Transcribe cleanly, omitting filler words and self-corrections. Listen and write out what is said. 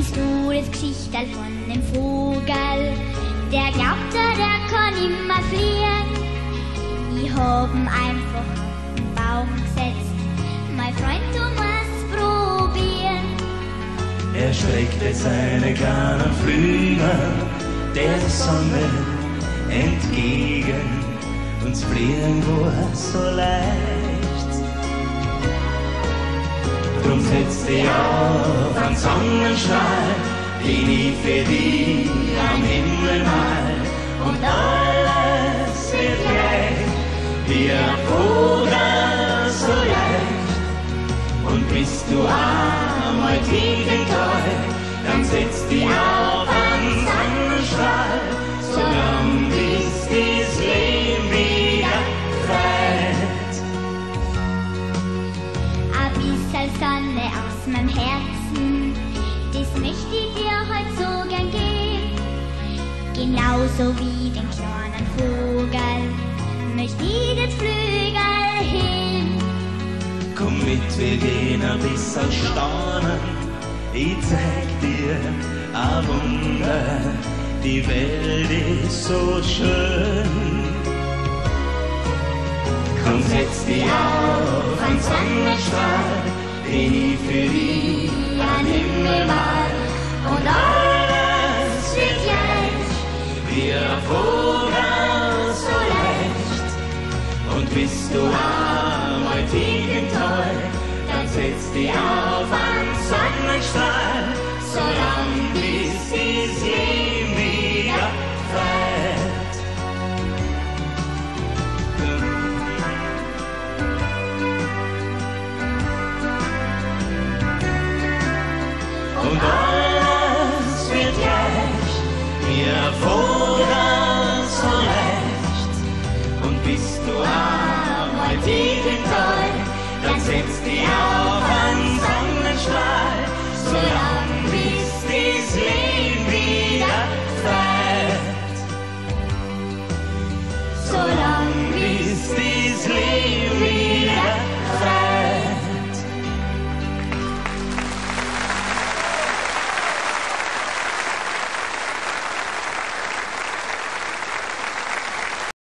Kennst du das Geschichtel von dem Vogel? Der glaubte, der kann immer fliehen. Ich hab ihn einfach auf den Baum gesetzt. Mein Freund, du musst probieren. Er streckte seine kleinen Flügel der Sonne entgegen, und das Fliegen war so leicht. Drum setzt dich auf an Sonnenstrahl, den ich für dich am Himmel mal, und alles wird gleich, wie ein Vogel so leicht. Und bist du einmal tief im Tal, dann setzt dich auf an Sonnenstrahl, solang bis das Leben wieder fällt. Ein bisschen Sonne aus meinem Herzen, das möchte ich dir heute so gern geben. Genauso wie den kleinen Vogel möchte ich den Flügel heben. Komm mit, wir gehen ein bisschen staunen, ich zeig dir ein Wunder, die Welt ist so schön. Komm, setz dich auf an Sonnenstrahl, den ich für dich an Himmel mal, und alles wird gleich, wie ein Vogel so leicht. Und bist du einmal tief im Tal, dann setz dich auf an Sonnenstrahl, solang bis das Leben wieder fällt. Und alles wird gleich, wie ein Vogel